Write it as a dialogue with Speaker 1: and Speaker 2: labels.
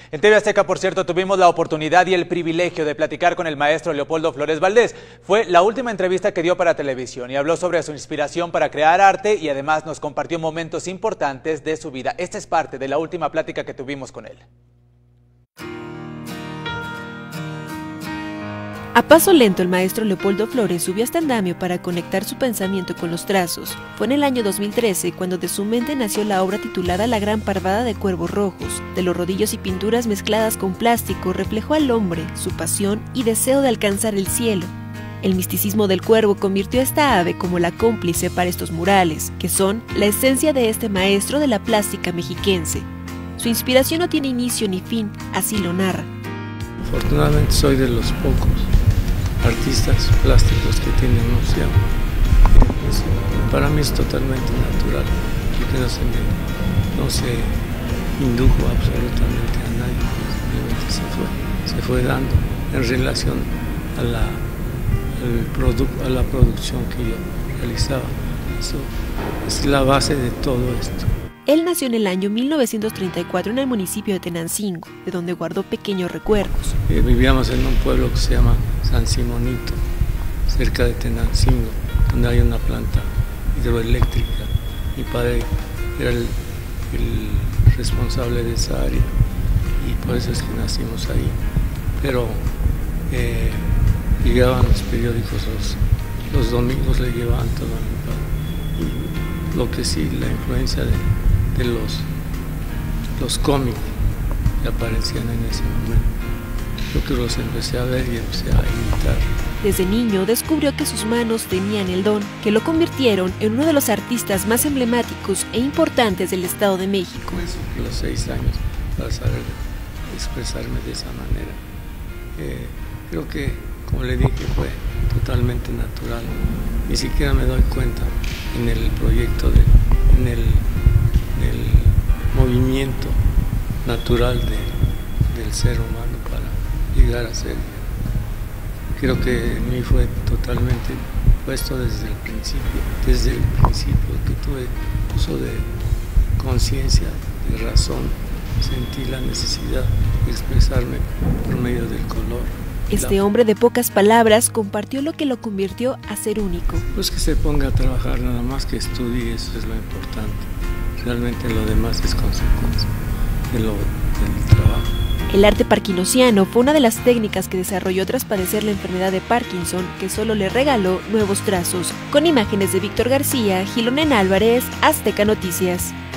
Speaker 1: En TV Azteca, por cierto, tuvimos la oportunidad y el privilegio de platicar con el maestro Leopoldo Flores Valdés. Fue la última entrevista que dio para televisión y habló sobre su inspiración para crear arte y además nos compartió momentos importantes de su vida. Esta es parte de la última plática que tuvimos con él.
Speaker 2: A paso lento, el maestro Leopoldo Flores subió hasta andamio para conectar su pensamiento con los trazos. Fue en el año 2013 cuando de su mente nació la obra titulada La Gran Parvada de Cuervos Rojos. De los rodillos y pinturas mezcladas con plástico reflejó al hombre, su pasión y deseo de alcanzar el cielo. El misticismo del cuervo convirtió a esta ave como la cómplice para estos murales, que son la esencia de este maestro de la plástica mexiquense. Su inspiración no tiene inicio ni fin, así lo narra.
Speaker 3: Afortunadamente soy de los pocos artistas plásticos que tienen noción. Para mí es totalmente natural, porque no se indujo absolutamente a nadie, simplemente se fue dando en relación a la producción que yo realizaba. Eso es la base de todo esto.
Speaker 2: Él nació en el año 1934 en el municipio de Tenancingo, de donde guardó pequeños recuerdos.
Speaker 3: Vivíamos en un pueblo que se llama San Simonito, cerca de Tenancingo, donde hay una planta hidroeléctrica. Mi padre era el responsable de esa área y por eso es que nacimos ahí. Pero llegaban los periódicos, los domingos le llevaban todo a mi padre. Y lo que sí, la influencia de los cómics que aparecían en ese momento. Yo que los empecé a ver y empecé a imitar.
Speaker 2: Desde niño descubrió que sus manos tenían el don, que lo convirtieron en uno de los artistas más emblemáticos e importantes del Estado de México.
Speaker 3: A los 6 años para saber expresarme de esa manera. Creo que, como le dije, fue totalmente natural. Ni siquiera me doy cuenta en el proyecto, en el movimiento natural del ser humano para llegar a ser. Creo que en mí fue totalmente puesto desde el principio que tuve uso de conciencia, de razón, sentí la necesidad de expresarme por medio del color.
Speaker 2: Este hombre de pocas palabras compartió lo que lo convirtió a ser único.
Speaker 3: Pues que se ponga a trabajar, nada más que estudie, eso es lo importante. Realmente lo demás es consecuencia del trabajo.
Speaker 2: El arte parkinsiano fue una de las técnicas que desarrolló tras padecer la enfermedad de Parkinson, que solo le regaló nuevos trazos. Con imágenes de Víctor García, Gilonen Álvarez, Azteca Noticias.